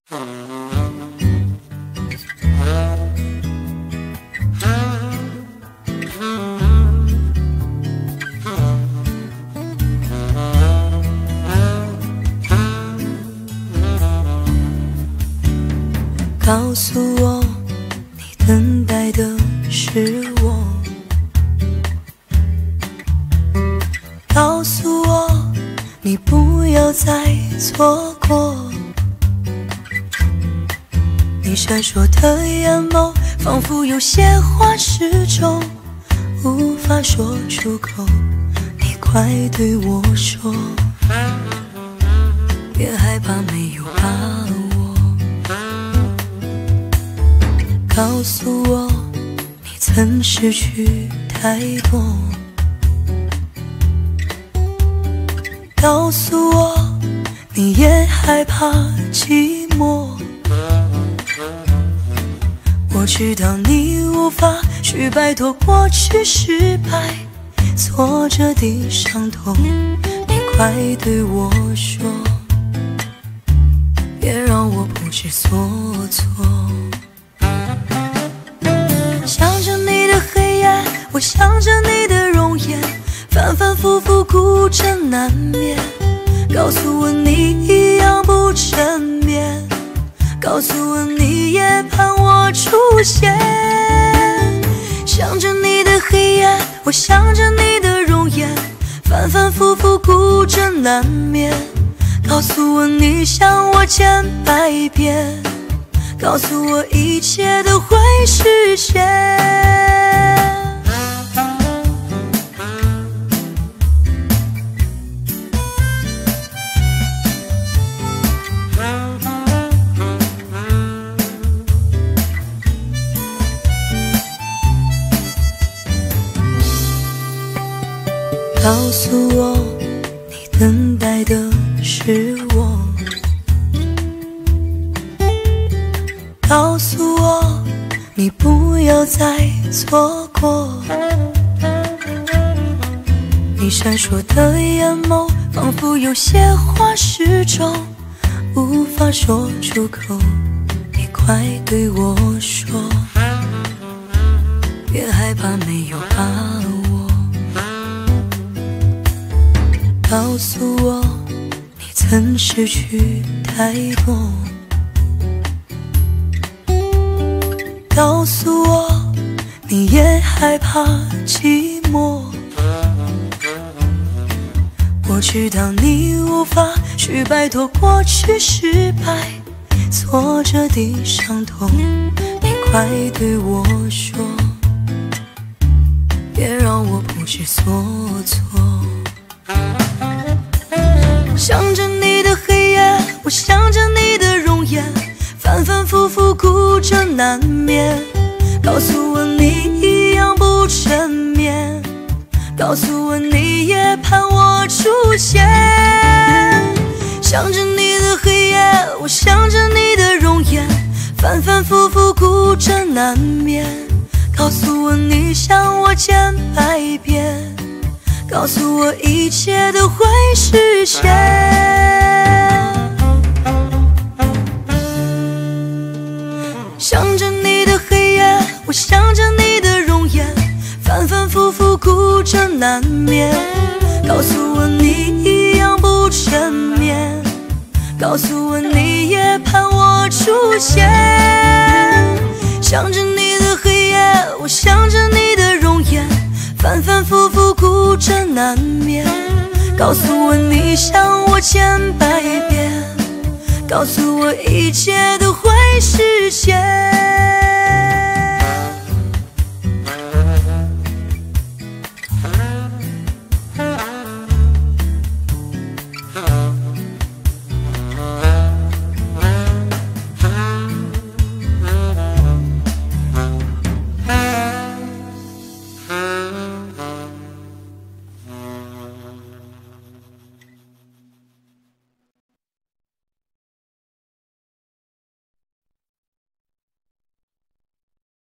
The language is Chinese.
告诉我，你等待的是我。告诉我，你不要再错过。你闪烁的眼眸，仿佛有些话始终无法说出口。你快对我说，别害怕，没有把握。告诉我，你曾失去太多。告诉我，你也害怕寂寞。我知道你无法去摆脱过去失败挫折的伤痛。你快对我说，别让我不知所措。想着你的黑夜，我想着你的容颜，反反复复孤枕难眠。告诉我你一样不沉眠，告诉我你也盼我出现。想着你的黑夜，我想着你的容颜，反反复复孤枕难眠。告诉我你想我千百遍，告诉我一切都会实现。告诉我，你等待的是我。告诉我，你不要再错过。你闪烁的眼眸，仿佛有些话始终无法说出口。你快对我说，别害怕，没有把握。告诉我，你曾失去太多。告诉我，你也害怕寂寞。我知道你无法去摆脱过去失败挫折的伤痛。你快对我说，别让我不知所措。想着你的黑夜，我想着你的容颜，反反复复孤枕难眠。告诉我你一样不沉眠，告诉我你也盼我出现。想着你的黑夜，我想着你的容颜，反反复复孤枕难眠。告诉我你想我千百遍，告诉我一切都会实现。想着你的黑夜，我想着你的容颜，反反复复孤枕难眠。告诉我你一样不沉眠，告诉我你也盼我出现。想着你的黑夜，我想着你的容颜，反反复复孤枕难眠。告诉我你想我千百遍，告诉我一切都会实现。